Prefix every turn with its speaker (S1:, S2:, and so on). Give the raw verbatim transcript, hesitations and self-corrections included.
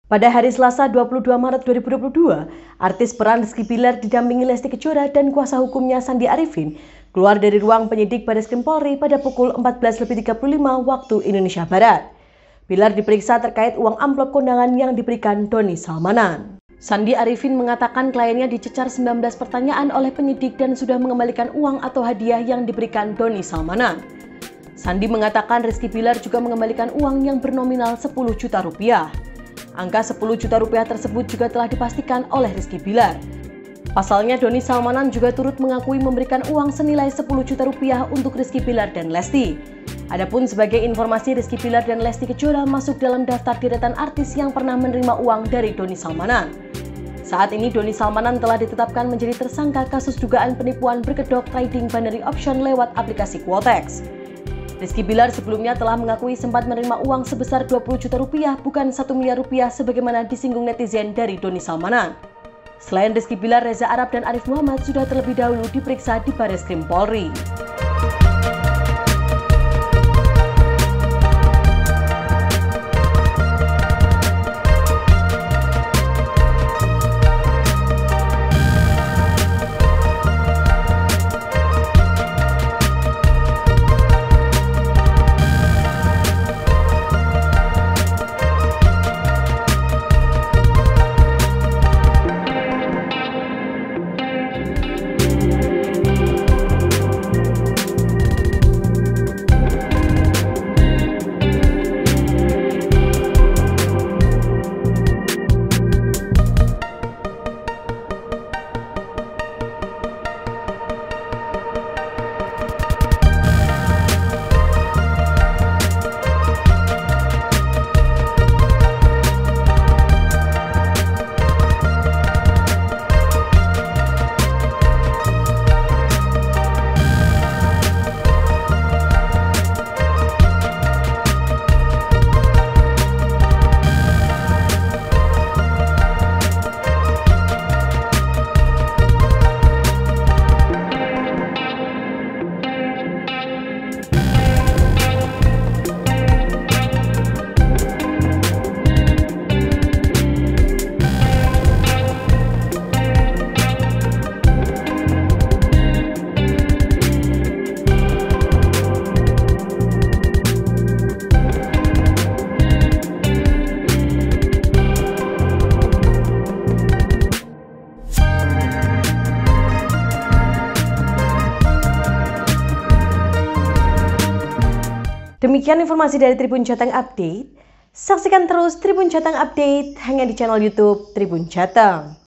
S1: Pada hari Selasa dua puluh dua Maret dua ribu dua puluh dua, artis peran Rizky Bilar didampingi Lesti Kejora dan kuasa hukumnya Sandi Arifin keluar dari ruang penyidik Bareskrim Polri pada pukul empat belas lebih tiga puluh lima waktu Indonesia Barat. Bilar diperiksa terkait uang amplop kondangan yang diberikan Doni Salmanan. Sandi Arifin mengatakan kliennya dicecar sembilan belas pertanyaan oleh penyidik dan sudah mengembalikan uang atau hadiah yang diberikan Doni Salmanan. Sandi mengatakan Rizky Bilar juga mengembalikan uang yang bernominal sepuluh juta rupiah. Angka sepuluh juta rupiah tersebut juga telah dipastikan oleh Rizky Bilar. Pasalnya Doni Salmanan juga turut mengakui memberikan uang senilai sepuluh juta rupiah untuk Rizky Bilar dan Lesti. Adapun sebagai informasi, Rizky Bilar dan Lesti Kejora masuk dalam daftar deretan artis yang pernah menerima uang dari Doni Salmanan. Saat ini Doni Salmanan telah ditetapkan menjadi tersangka kasus dugaan penipuan berkedok trading binary option lewat aplikasi Quotex. Rizky Bilar sebelumnya telah mengakui sempat menerima uang sebesar dua puluh juta rupiah bukan satu miliar rupiah sebagaimana disinggung netizen dari Doni Salmanan. Selain Rizky Bilar, Reza Arab dan Arif Muhammad sudah terlebih dahulu diperiksa di Bareskrim Polri. Demikian informasi dari Tribun Jateng Update. Saksikan terus Tribun Jateng Update hanya di channel YouTube Tribun Jateng.